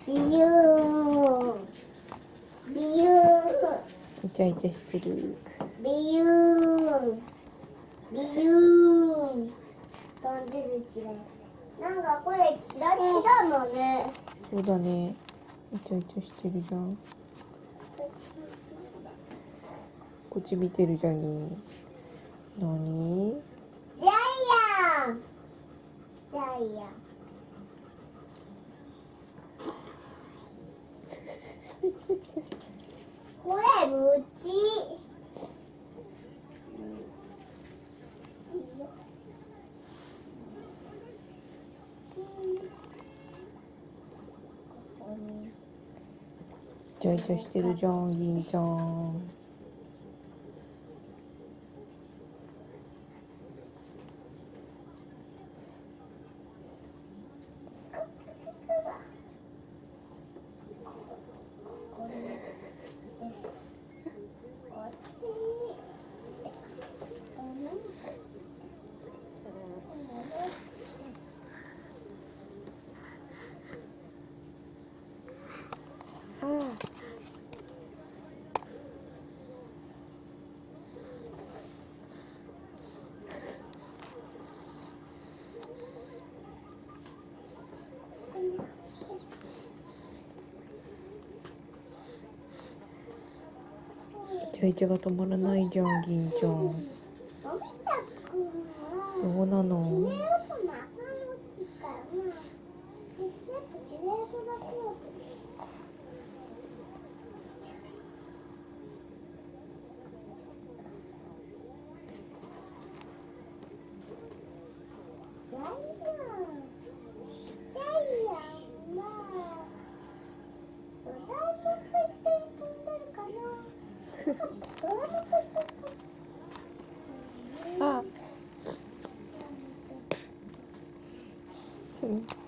ビユーンビユーンイチャイチャしてる。 ビユーンビユーン飛んでるチラなんかこれチラチラのね。 そうだね。イチャイチャしてるじゃん。こっち見てるじゃんに。なに？ ジャイアンジャイアンこれムチイチャイチャしてるじゃん、銀ちゃん。イチャイチャが止まらないじゃん、銀ちゃん。そうなの。 ジャイアンジャイアンはドラえもんと一緒に飛んでるかなドラえもんと一緒に飛んでるあ。